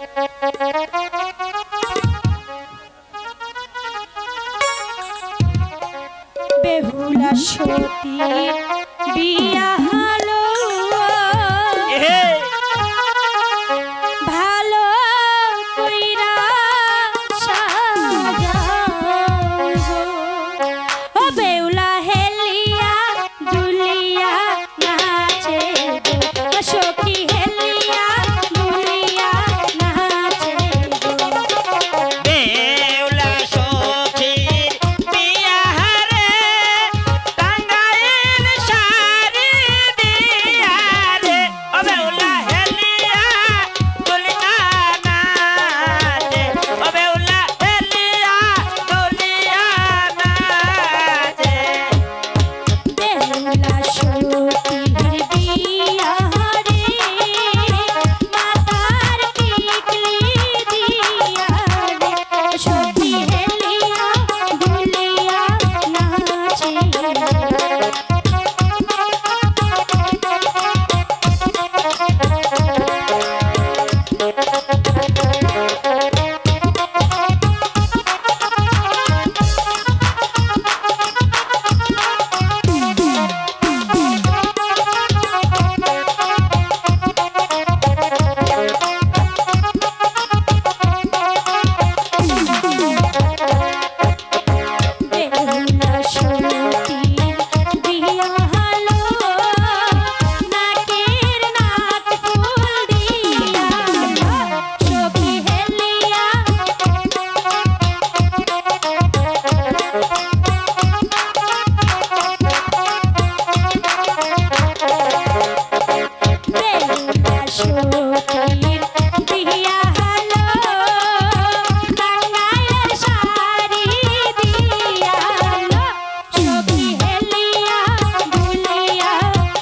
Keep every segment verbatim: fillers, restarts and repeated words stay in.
বেহুলা সতী বিয়া হলো ভালো কইরা সাজাবো ও বেহুলা হেলিয়া দুলিয়া নাচে গো সখী হেলিয়া দুলিয়া নাচে গো বেহুলা সখীর বিয়া হারে টাঙ্গাইল শাড়ি দিয়া রে ও বেহুলা হেলিয়া দুলিয়া নাচে ও বেহুলা হেলিয়া দুলিয়া নাচে বেহুলা সতীর বিয়া রে মাতার টিকলি দিয়া রে সখী হেলিয়া দুলিয়া নাচে বেহুলা সতীর বিয়া হলো নাকের নাক ফুল দিয়া সখী হেলিয়া বেহুলা সতীর বিয়া হলো টাঙ্গাইলের শাড়ি দিয়া সখী হেলিয়া দুলিয়া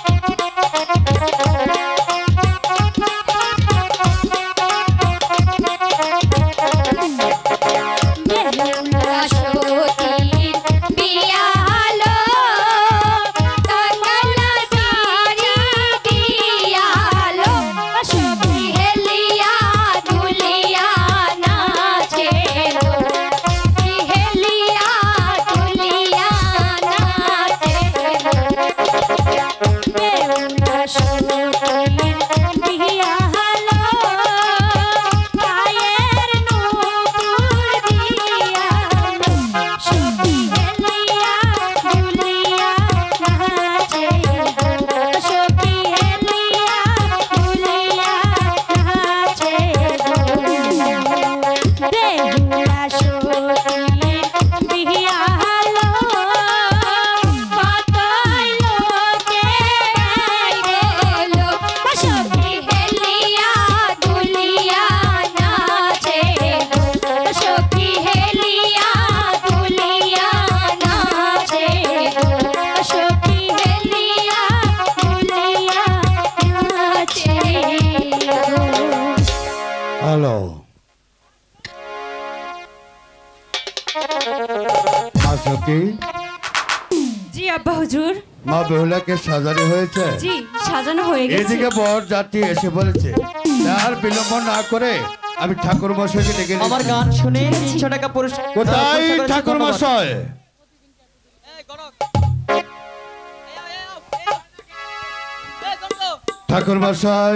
বেহুলা সতীর বিয়া হলো টাঙ্গাইলের শাড়ি দিয়া সখী হেলিয়া দুলিয়া নাচে গো সখী হেলিয়া দুলিয়া নাচে বেহুলা সতীর বিয়া হলো পায়ের নূপুর দিয়া সখী হেলিয়া দুলিয়া নাচে গো সখী হেলিয়া দুলিয়া নাচে গো বেহুলা সতীর বিয়া হলো কতই লোকে গাইলো সখী হেলিয়া দুলিয়া নাচে গো সখী হেলিয়া দুলিয়া নাচে গো সখী হেলিয়া দুলিয়া নাচে গো হ্যালো মা সখী জি আব্বা হুজুর মা বেহুলাকে সাজানো হয়েছে জি সাজানো হয়ে গেছে এদিকে বর যাত্রী এসে বলেছে আর বিলম্ব না করে আমি ঠাকুর মশাইকে ডেকে নিচ্ছি। আমার গান শুনে তিনশো টাকা পুরস্কার কোথায় ঠাকুর মশাই ঠাকুর মশাই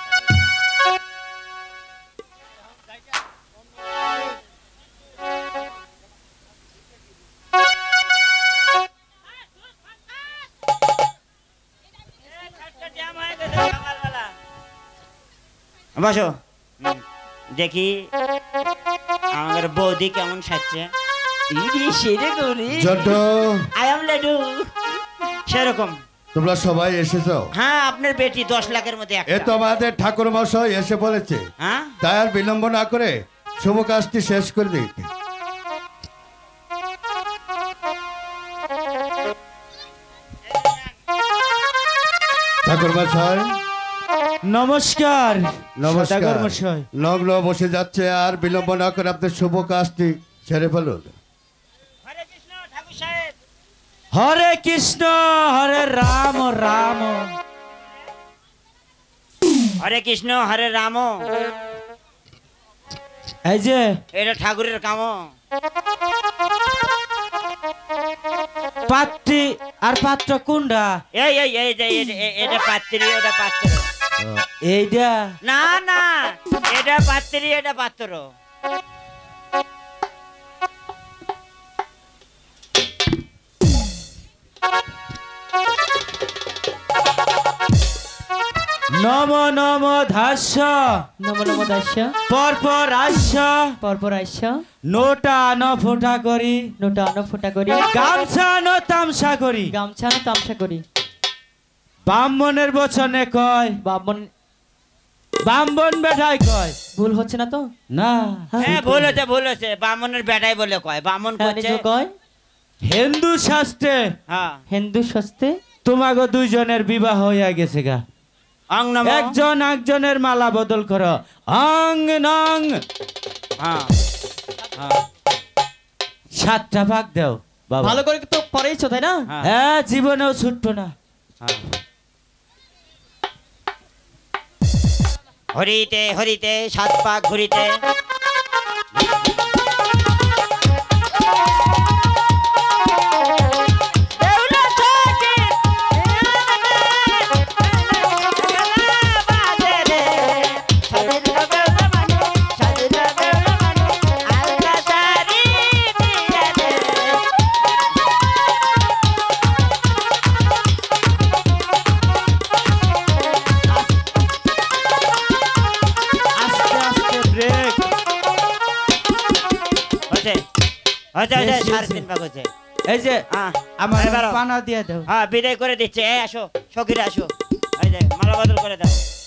বসো দেখি আমার বৌদি কেমন সাজছে সেরকম তোমরা সবাই এসেছো হ্যাঁ আপনার বেটি দশ লাখের মধ্যে এ তো আমাদের ঠাকুর মশাই এসে বলেছে হ্যাঁ তাই আর বিলম্ব না করে শুভ কাজটি শেষ করে দিই ঠাকুর মশাই নমস্কার নমস্কার মশাই লগ্ন বসে যাচ্ছে আর বিলম্ব না করে আপনার শুভ কাজটি সেরে ফেলুন হরে কৃষ্ণ ঠাকুর সাহেব হরে কৃষ্ণ হরে রাম রাম হরে কৃষ্ণ হরে রাম এই যে এটা ঠাকুরের কাম। পাত্রী আর পাত্র কোনটা? এই এই এই যে এ- এ- এটা পাত্রী ওটা পাত্র। এইটা না না এটা পাত্রী এটা পাত্র। নম নম ধাস্য নম নম দাস্য পরপর আস্য পরপর আস্য নোটা ন ফোটা করি নোটা আনো ফোটা করি গামছা ন তামসা করি গামছা না তামসা করি ব্রাহ্মণের বচনে কয় বামন ব্রাহ্মণ বেটায় কয় ভুল হচ্ছে না তো? না হ্যাঁ ভুল হচ্ছে ভুল হচ্ছে বামনের বেটাই বলে কয় বামন হ্যাঁ, করছে। নিজে কয় হিন্দু শাস্ত্রে হ্যাঁ হিন্দু সস্তে তোমাকে দুইজনের বিবাহ হইয়া গেছে গা। অং নম। একজন একজনের মালা বদল করো অং নং হ্যাঁ হ্যাঁ সাতটা ভাগ দাও বাবা। ভালো করে তো পরেইছো তাই না? হ্যাঁ। হ্যাঁ জীবনেও ছুটতো না। হ্যাঁ। হরিতে হরিতে সাত পাক ঘুরিতে আস্তে আস্তে ব্রেক। হচ্ছে হচ্ছে হচ্ছে বেশ, সাড়ে বেশ। তিন ভাগ হচ্ছে। এই যে হ্যাঁ আমার এবারও। পানা দিয়ে দাও। হ্যাঁ বিদায় করে দিচ্ছে। এই আসো সখীরা আসো এই যে মালা বদল করে দাও।